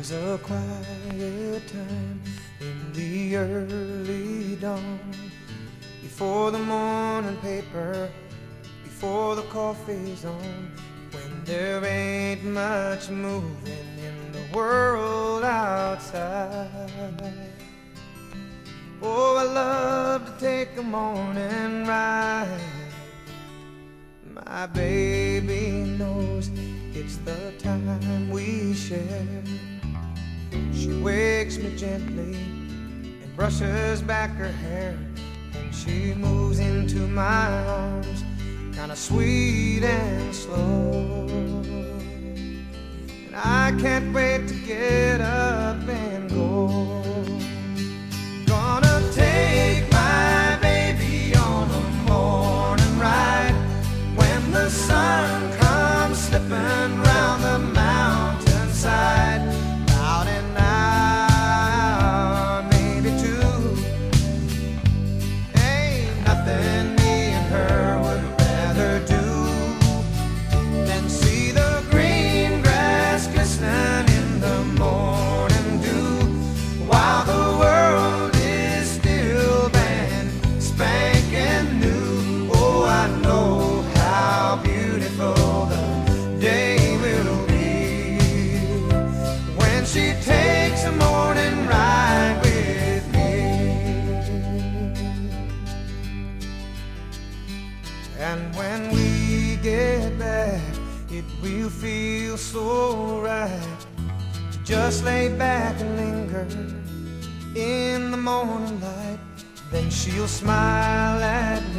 There's a quiet time in the early dawn, before the morning paper, before the coffee's on, when there ain't much moving in the world outside. Oh, I love to take a morning ride. My baby knows it's the time we share. She wakes me gently and brushes back her hair, and she moves into my arms, kinda sweet and slow. And I can't wait to get up and go. Gonna take my baby on a morning ride, when the sun comes slipping round the mountainside. About an hour, maybe two. Ain't nothing me and her would rather do than see the green grass glistening in the morning dew, while the world is still brand spanking new. Oh, I know how beautiful the day will be when she takes a morning ride with me. And when we get back, it will feel so right to just lay back and linger in the morning light. Then she'll smile at me